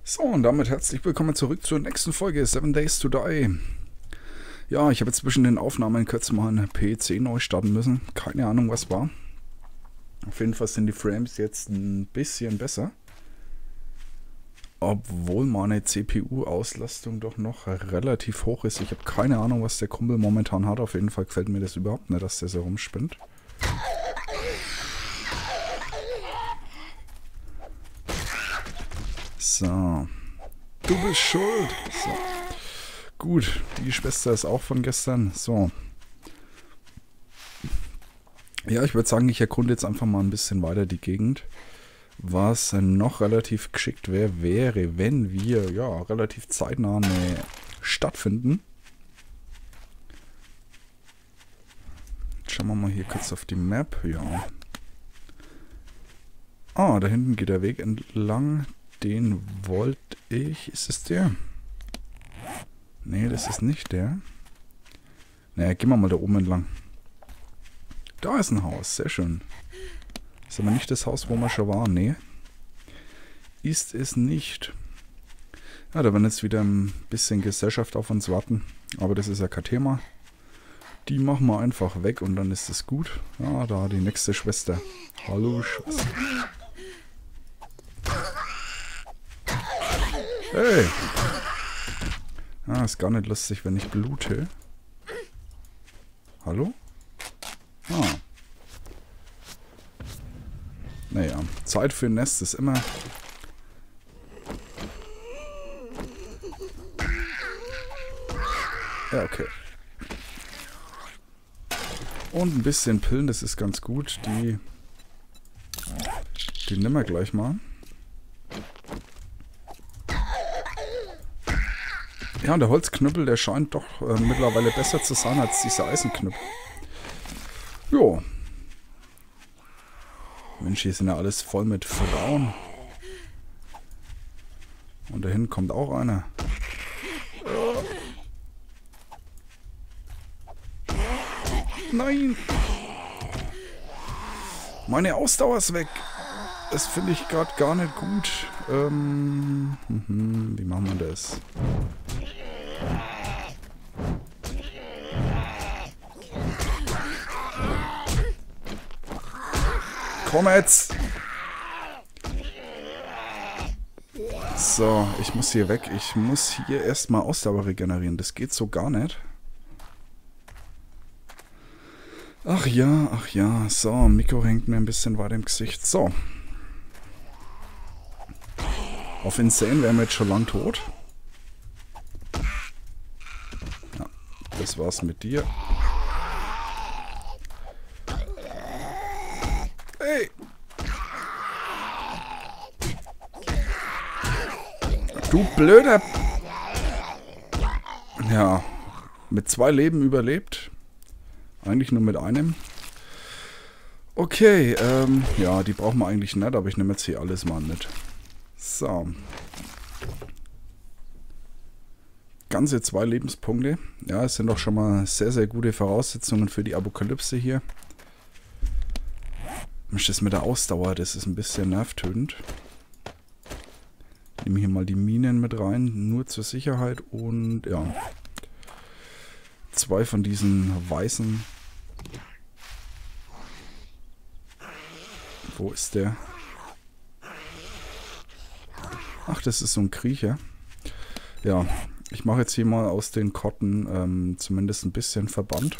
So, und damit herzlich willkommen zurück zur nächsten Folge 7 Days to Die. Ja, ich habe jetzt zwischen den Aufnahmen kurz mal einen PC neu starten müssen. Keine Ahnung, was war. Auf jeden Fall sind die Frames jetzt ein bisschen besser. Obwohl meine CPU-Auslastung doch noch relativ hoch ist. Ich habe keine Ahnung, was der Kumpel momentan hat. Auf jeden Fall gefällt mir das überhaupt nicht, dass der so rumspinnt. So. Du bist schuld. So. Gut, die Schwester ist auch von gestern. So. Ja, ich würde sagen, ich erkunde jetzt einfach mal ein bisschen weiter die Gegend. Was noch relativ geschickt wäre, wenn wir ja relativ zeitnah eine Stadt finden. Jetzt schauen wir mal hier kurz auf die Map. Ja. Ah, da hinten geht der Weg entlang. Den wollte ich... Ist es der? Nee, das ist nicht der. Naja, gehen wir mal da oben entlang. Da ist ein Haus, sehr schön. Ist aber nicht das Haus, wo wir schon waren, nee. Ist es nicht. Ja, da werden jetzt wieder ein bisschen Gesellschaft auf uns warten. Aber das ist ja kein Thema. Die machen wir einfach weg und dann ist es gut. Ja, da die nächste Schwester. Hallo, Schwester. Hey! Ah, ist gar nicht lustig, wenn ich blute. Hallo? Ah. Naja, Zeit für ein Nest ist immer... Ja, okay. Und ein bisschen Pillen, das ist ganz gut. Die nehmen wir gleich mal. Ja, der Holzknüppel, der scheint doch mittlerweile besser zu sein als dieser Eisenknüppel. Jo. Mensch, hier sind ja alles voll mit Frauen. Und dahin kommt auch einer. Nein! Meine Ausdauer ist weg. Das finde ich gerade gar nicht gut. Wie machen wir das? Komm jetzt! So, ich muss hier weg. Ich muss hier erstmal Ausdauer regenerieren. Das geht so gar nicht. Ach ja, ach ja. So, Mikro hängt mir ein bisschen weiter im Gesicht. So. Auf Insane wären wir jetzt schon lang tot. Ja, das war's mit dir. Hey! Du blöder... Ja, mit 2 Leben überlebt. Eigentlich nur mit einem. Okay, ja, die brauchen wir eigentlich nicht, aber ich nehme jetzt hier alles mal mit. So. Ganze 2 Lebenspunkte. Ja, es sind doch schon mal sehr, sehr gute Voraussetzungen für die Apokalypse hier. Mensch, das mit der Ausdauer, das ist ein bisschen nervtötend. Ich nehme hier mal die Minen mit rein, nur zur Sicherheit. Und ja, 2 von diesen weißen. Wo ist der? Ach, das ist so ein Kriecher. Ja, ich mache jetzt hier mal aus den Kotten zumindest ein bisschen Verband.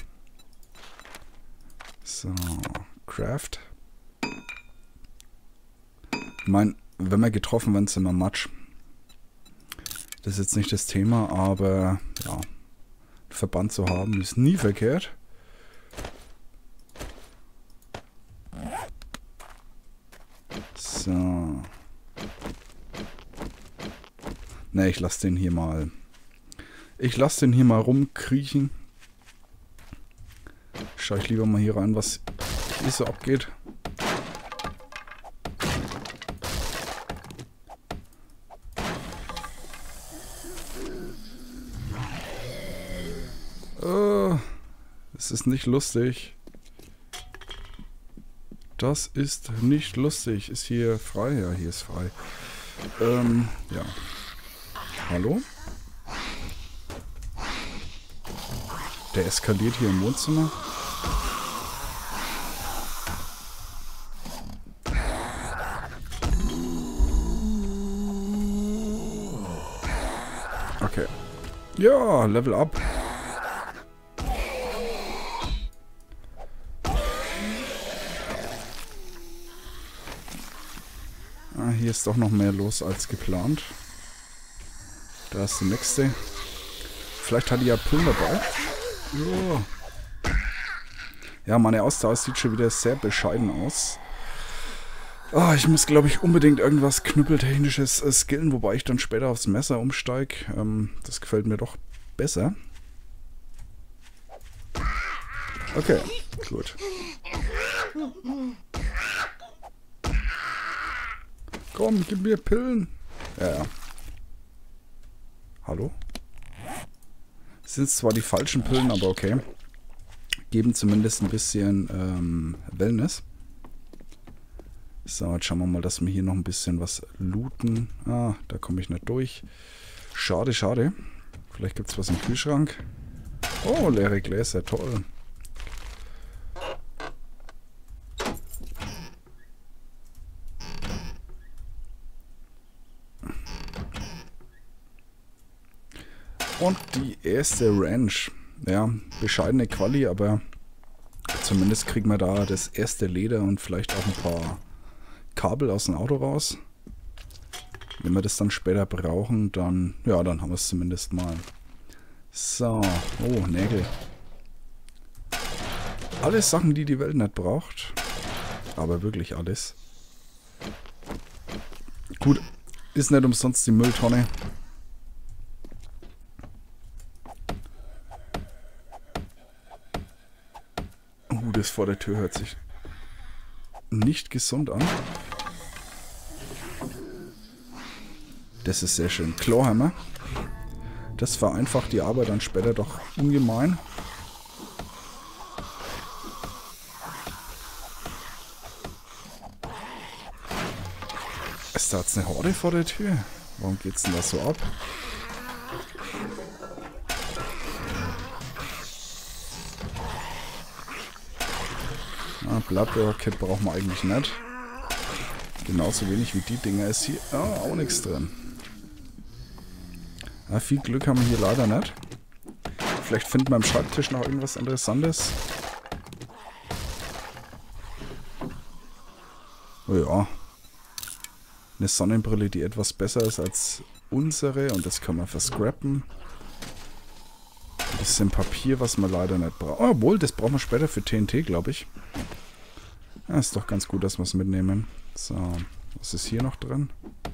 So, Craft. Ich meine, wenn wir getroffen werden, sind wir Matsch. Das ist jetzt nicht das Thema, aber ja, Verband zu haben ist nie verkehrt. So. Ne, ich lasse den hier mal. Ich lasse den hier mal rumkriechen. Schau ich lieber mal hier rein, was hier so abgeht. Das ist nicht lustig. Das ist nicht lustig. Ist hier frei? Ja, hier ist frei. Ja. Hallo? Der eskaliert hier im Wohnzimmer. Okay. Ja, Level up. Ah, hier ist doch noch mehr los als geplant. Da ist die nächste. Vielleicht hat die ja Pillen dabei. Ja. Ja, meine Ausdauer sieht schon wieder sehr bescheiden aus. Oh, ich muss, glaube ich, unbedingt irgendwas Knüppeltechnisches skillen, wobei ich dann später aufs Messer umsteige. Das gefällt mir doch besser. Okay, gut. Komm, gib mir Pillen. Ja. Hallo? Sind zwar die falschen Pillen, aber okay. Geben zumindest ein bisschen Wellness. So, jetzt schauen wir mal, dass wir hier noch ein bisschen was looten. Ah, da komme ich nicht durch. Schade, schade. Vielleicht gibt es was im Kühlschrank. Oh, leere Gläser, toll. Und die erste Ranch. Ja, bescheidene Quali, aber zumindest kriegen wir da das erste Leder und vielleicht auch ein paar Kabel aus dem Auto raus. Wenn wir das dann später brauchen, dann, ja, dann haben wir es zumindest mal. So, oh, Nägel. Alles Sachen, die die Welt nicht braucht. Aber wirklich alles. Gut, ist nicht umsonst die Mülltonne. Das vor der Tür hört sich nicht gesund an. Das ist sehr schön. Clawhammer. Das vereinfacht die Arbeit dann später doch ungemein. Ist da jetzt eine Horde vor der Tür? Warum geht's denn da so ab? Bloodrocket brauchen wir eigentlich nicht. Genauso wenig wie die Dinger ist hier auch nichts drin. Ja, viel Glück haben wir hier leider nicht. Vielleicht finden wir am Schreibtisch noch irgendwas Interessantes. Oh ja. Eine Sonnenbrille, die etwas besser ist als unsere. Und das kann man verscrappen. Ein bisschen Papier, was man leider nicht braucht. Oh, obwohl, das brauchen wir später für TNT, glaube ich. Ja, ist doch ganz gut, dass wir es mitnehmen. So, was ist hier noch drin?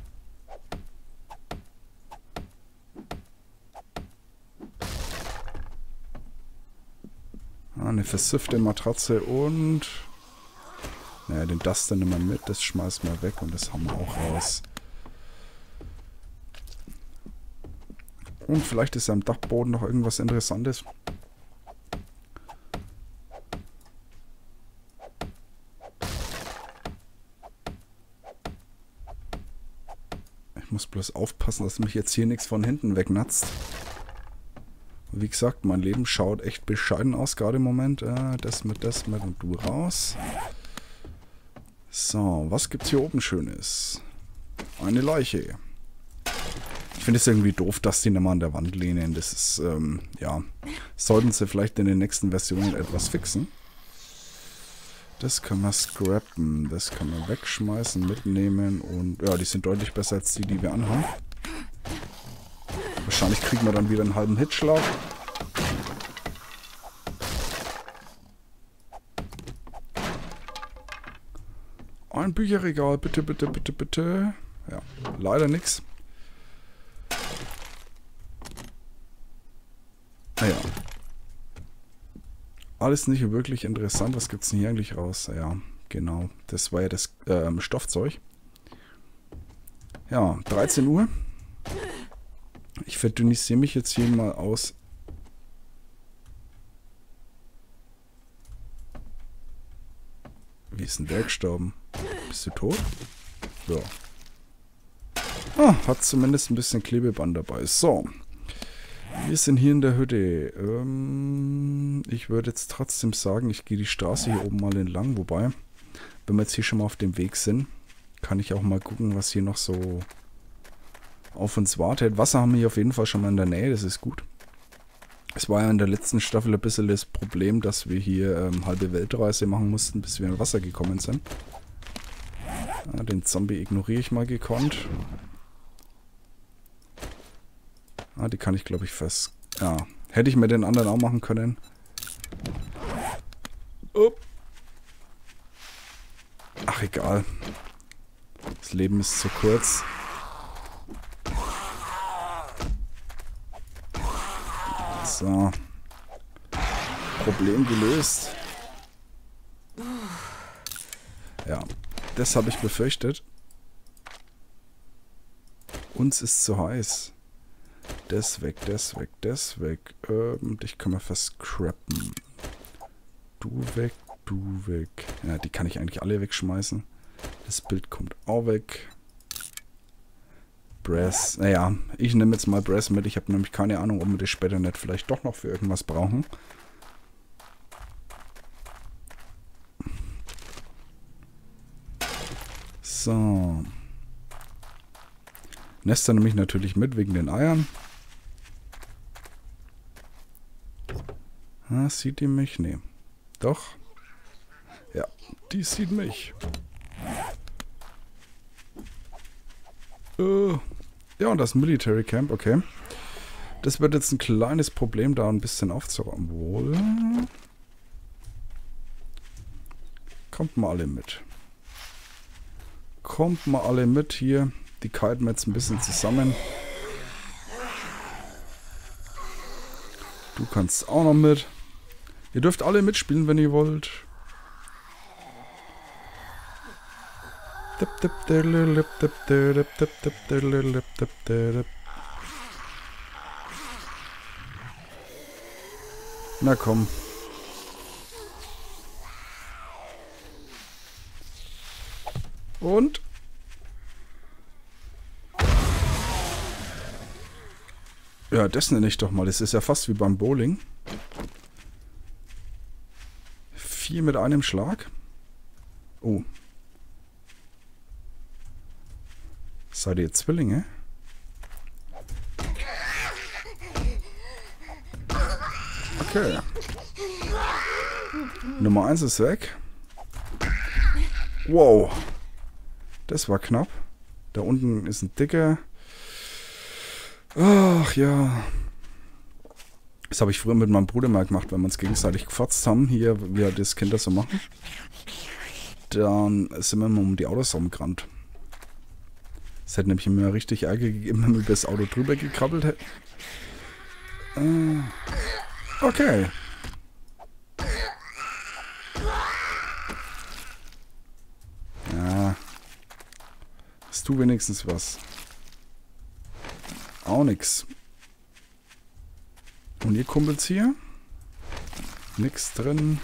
Ah, eine versiffte Matratze und... Naja, den Duster nehmen wir mit, das schmeißen wir weg und das haben wir auch raus. Und vielleicht ist am Dachboden noch irgendwas Interessantes. Ich muss bloß aufpassen, dass mich jetzt hier nichts von hinten wegnatzt. Wie gesagt, mein Leben schaut echt bescheiden aus, gerade im Moment. Das mit und du raus. So, was gibt's hier oben Schönes? Eine Leiche. Ich finde es irgendwie doof, dass die nicht mal an der Wand lehnen. Das ist, ja, sollten sie vielleicht in den nächsten Versionen etwas fixen. Das können wir scrappen, das können wir wegschmeißen, mitnehmen und ja, die sind deutlich besser als die, die wir anhaben. Wahrscheinlich kriegen wir dann wieder einen halben Hitschlag. Ein Bücherregal, bitte, bitte, bitte, bitte. Ja, leider nichts. Naja. Alles nicht wirklich interessant. Was gibt es denn hier eigentlich raus? Ja, genau. Das war ja das Stoffzeug. Ja, 13 Uhr. Ich verdünnisiere mich jetzt hier mal aus. Wie ist denn der gestorben? Bist du tot? Ja. Ah, hat zumindest ein bisschen Klebeband dabei. So. Wir sind hier in der Hütte. Ich würde jetzt trotzdem sagen, ich gehe die Straße hier oben mal entlang. Wobei, wenn wir jetzt hier schon mal auf dem Weg sind, kann ich auch mal gucken, was hier noch so auf uns wartet. Wasser haben wir hier auf jeden Fall schon mal in der Nähe, das ist gut. Es war ja in der letzten Staffel ein bisschen das Problem, dass wir hier halbe Weltreise machen mussten, bis wir in Wasser gekommen sind. Ja, den Zombie ignoriere ich mal gekonnt. Ah, die kann ich, glaube ich, fest... Ja, hätte ich mir den anderen auch machen können. Oh. Ach, egal. Das Leben ist zu kurz. So. Problem gelöst. Ja, das habe ich befürchtet. Uns ist zu heiß. Das weg, das weg, das weg. Dich können wir verscrappen. Du weg, du weg. Ja, die kann ich eigentlich alle wegschmeißen. Das Bild kommt auch weg. Brass. Naja, ich nehme jetzt mal Brass mit. Ich habe nämlich keine Ahnung, ob wir das später nicht vielleicht doch noch für irgendwas brauchen. So. Nester nehme ich natürlich mit wegen den Eiern. Ah, sieht die mich? Nee. Doch. Ja, die sieht mich. Ja, und das Military Camp, okay. Das wird jetzt ein kleines Problem, da ein bisschen aufzuräumen. Wohl. Kommt mal alle mit. Kommt mal alle mit hier. Die kiten wir jetzt ein bisschen zusammen. Du kannst auch noch mit. Ihr dürft alle mitspielen, wenn ihr wollt. Na komm. Und? Ja, das nenne ich doch mal. Das ist ja fast wie beim Bowling. 4 mit einem Schlag. Oh. Seid ihr Zwillinge? Okay. Nummer 1 ist weg. Wow. Das war knapp. Da unten ist ein dicker. Ach ja. Das habe ich früher mit meinem Bruder mal gemacht, wenn wir uns gegenseitig gefotzt haben. Hier, wie das Kinder so machen. Dann sind wir mal um die Autos rumgerannt. Es hätte nämlich immer richtig Ärger gegeben, wenn wir über das Auto drüber gekrabbelt hätten. Okay. Ja. Hast du wenigstens was? Auch nix. Und ihr Kumpels hier? Nix drin.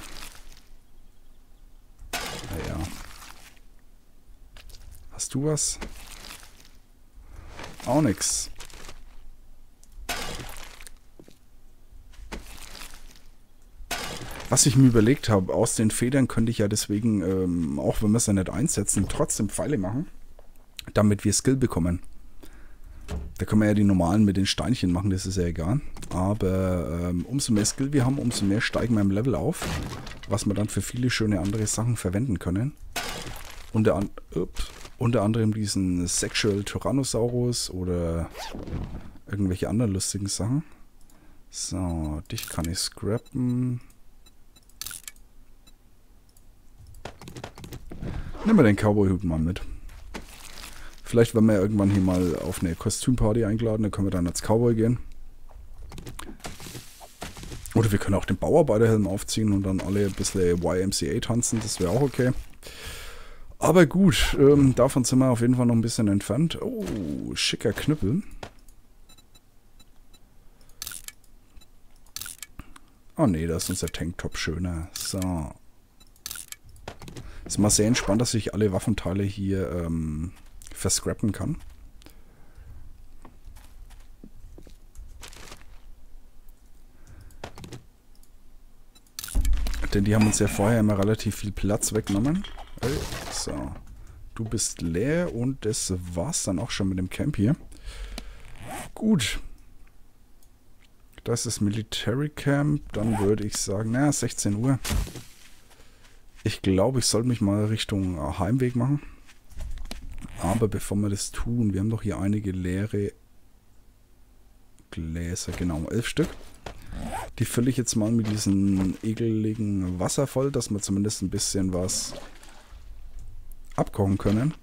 Naja. Hast du was? Auch nix. Was ich mir überlegt habe, aus den Federn könnte ich ja deswegen, auch wenn wir es ja nicht einsetzen, trotzdem Pfeile machen, damit wir Skill bekommen. Da können wir ja die normalen mit den Steinchen machen, das ist ja egal. Aber umso mehr Skill wir haben, umso mehr steigen wir im Level auf, was wir dann für viele schöne andere Sachen verwenden können. Unter anderem diesen Sexual Tyrannosaurus oder irgendwelche anderen lustigen Sachen. So, dich kann ich scrappen. Nehmen wir den Cowboy-Hut mal mit. Vielleicht werden wir irgendwann hier mal auf eine Kostümparty eingeladen, dann können wir dann als Cowboy gehen. Oder wir können auch den Bauarbeiterhelm aufziehen und dann alle ein bisschen YMCA tanzen, das wäre auch okay. Aber gut, davon sind wir auf jeden Fall noch ein bisschen entfernt. Oh, schicker Knüppel. Oh ne, da ist unser Tanktop schöner. So. Ist mal sehr entspannt, dass ich alle Waffenteile hier verscrappen kann. Denn die haben uns ja vorher immer relativ viel Platz weggenommen. So. Du bist leer und das war's dann auch schon mit dem Camp hier. Gut. Das ist Military Camp. Dann würde ich sagen, naja, 16 Uhr. Ich glaube, ich sollte mich mal Richtung Heimweg machen. Aber bevor wir das tun, wir haben doch hier einige leere Gläser, genau, 11 Stück. Die fülle ich jetzt mal mit diesem ekeligen Wasser voll, dass wir zumindest ein bisschen was abkochen können.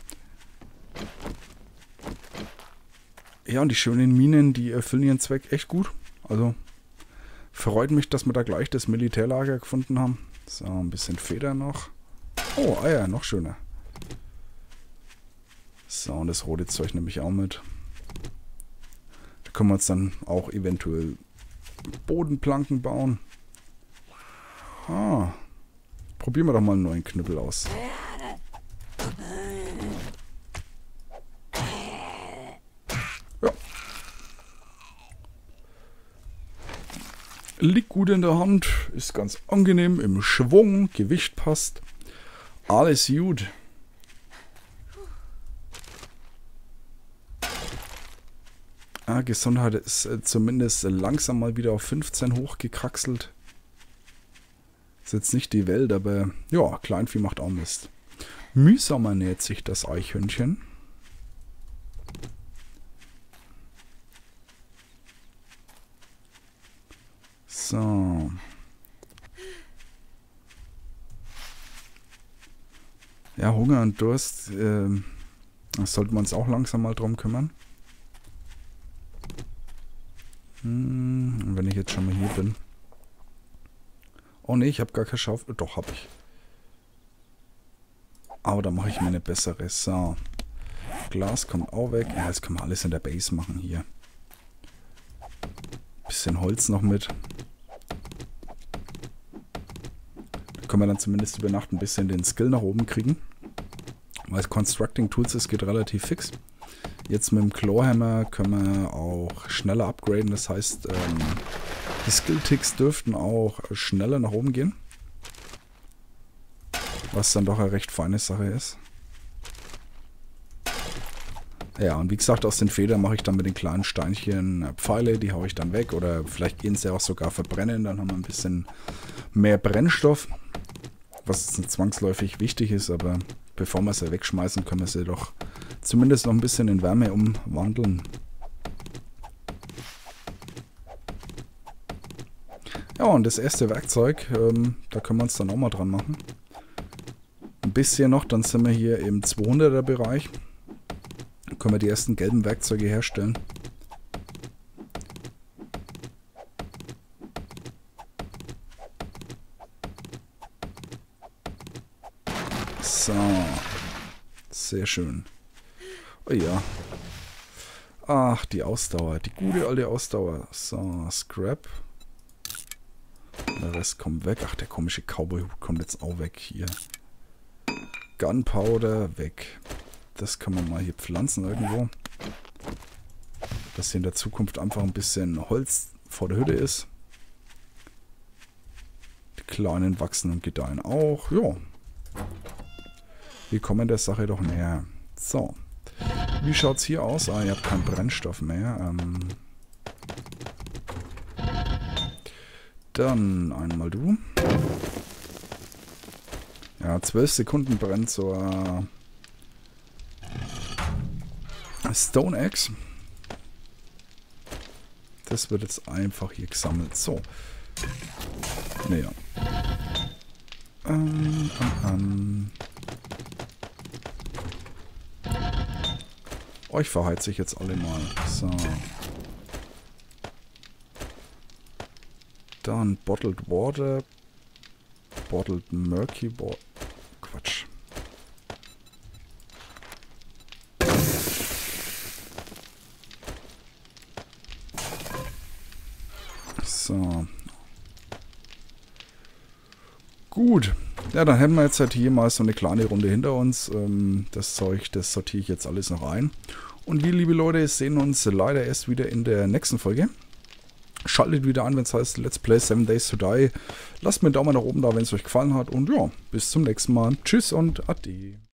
Ja, und die schönen Minen, die erfüllen ihren Zweck echt gut. Also freut mich, dass wir da gleich das Militärlager gefunden haben. So, ein bisschen Feder noch. Oh, Eier, noch schöner. So, und das rote Zeug nehme ich auch mit. Da können wir uns dann auch eventuell Bodenplanken bauen. Ah, probieren wir doch mal einen neuen Knüppel aus. Ja. Liegt gut in der Hand, ist ganz angenehm, im Schwung, Gewicht passt. Alles gut. Gesundheit ist zumindest langsam mal wieder auf 15 hochgekraxelt. Ist jetzt nicht die Welt, aber ja, Kleinvieh macht auch Mist. Mühsam ernährt sich das Eichhörnchen. So. Ja, Hunger und Durst, da sollten wir uns auch langsam mal drum kümmern. Und wenn ich jetzt schon mal hier bin. Oh ne, ich habe gar keine Schaufel. Doch, habe ich. Aber da mache ich mir eine bessere. So. Glas kommt auch weg. Ja, jetzt können wir alles in der Base machen hier. Bisschen Holz noch mit. Da können wir dann zumindest über Nacht ein bisschen den Skill nach oben kriegen. Weil Constructing Tools ist, geht relativ fix. Jetzt mit dem Clawhammer können wir auch schneller upgraden. Das heißt, die Skill-Ticks dürften auch schneller nach oben gehen. Was dann doch eine recht feine Sache ist. Ja, und wie gesagt, aus den Federn mache ich dann mit den kleinen Steinchen Pfeile. Die haue ich dann weg. Oder vielleicht gehen sie auch sogar verbrennen. Dann haben wir ein bisschen mehr Brennstoff. Was zwangsläufig wichtig ist, aber bevor wir sie wegschmeißen, können wir sie doch zumindest noch ein bisschen in Wärme umwandeln. Ja, und das erste Werkzeug, da können wir uns dann auch mal dran machen. Ein bisschen noch, dann sind wir hier im 200er Bereich. Dann können wir die ersten gelben Werkzeuge herstellen. So. Sehr schön. Oh ja. Ach, die Ausdauer. Die gute alte Ausdauer. So, Scrap. Der Rest kommt weg. Ach, der komische Cowboy-Hut kommt jetzt auch weg hier. Gunpowder weg. Das kann man mal hier pflanzen irgendwo. Dass hier in der Zukunft einfach ein bisschen Holz vor der Hütte ist. Die kleinen wachsen und gedeihen auch. Ja. Wir kommen der Sache doch näher. So. Wie schaut es hier aus? Ah, ihr habt keinen Brennstoff mehr. Dann einmal du. Ja, 12 Sekunden brennt zur Stone Axe. Das wird jetzt einfach hier gesammelt. So. Naja. Euch verheize ich jetzt alle mal. So. Dann Bottled Water. Bottled Murky Water. Quatsch. So. Gut. Ja, dann hätten wir jetzt halt hier mal so eine kleine Runde hinter uns. Das Zeug, das sortiere ich jetzt alles noch ein. Und wir, liebe Leute, sehen uns leider erst wieder in der nächsten Folge. Schaltet wieder an, wenn es heißt Let's Play 7 Days to Die. Lasst mir einen Daumen nach oben da, wenn es euch gefallen hat. Und ja, bis zum nächsten Mal. Tschüss und Ade.